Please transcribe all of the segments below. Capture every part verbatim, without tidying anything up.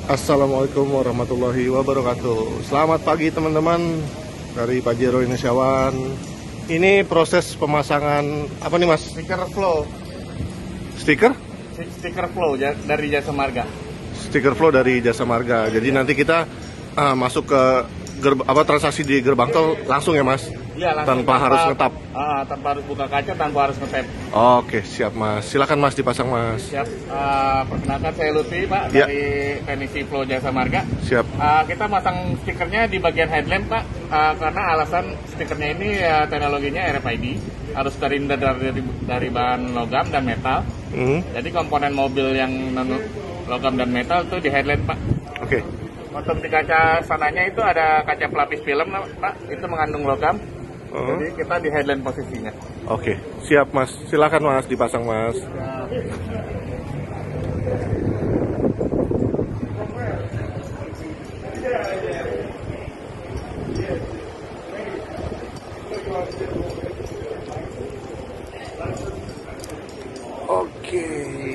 Assalamualaikum warahmatullahi wabarakatuh. Selamat pagi teman-teman dari Pajero Indonesiawan. Ini proses pemasangan apa nih Mas? Stiker flow. Stiker? Stiker flow dari Jasa Marga. Stiker flow dari Jasa Marga. Jadi nanti kita uh, masuk ke gerb apa transaksi di gerbang tol langsung ya Mas? Iya, langsung. Tanpa, tanpa harus ngetap. Uh, tanpa harus buka kaca, tanpa harus ngetap. Oke, siap Mas. Silakan Mas dipasang Mas. Siap. Uh, perkenalkan saya Lutfi Pak ya. dari Teknisi Flow Jasa Marga. Siap. Uh, kita masang stikernya di bagian headlamp Pak, uh, karena alasan stikernya ini uh, teknologinya R F I D, harus terhindar dari, dari bahan logam dan metal. Hmm. Jadi komponen mobil yang non logam dan metal itu di headlamp Pak. Oke. Untuk di kaca sananya itu ada kaca pelapis film Pak, itu mengandung logam. Uh. Jadi kita di headlamp posisinya. Oke, siap Mas. Silakan Mas dipasang Mas. Oke.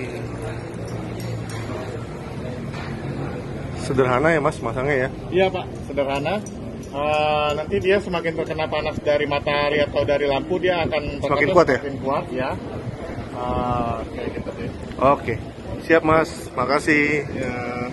Sederhana ya Mas masangnya ya? Iya Pak, sederhana. Uh, nanti dia semakin terkena panas dari matahari atau dari lampu, dia akan semakin kuat ya? Semakin kuat ya. Uh, kayak gitu deh. Oke, siap Mas, makasih. Ya.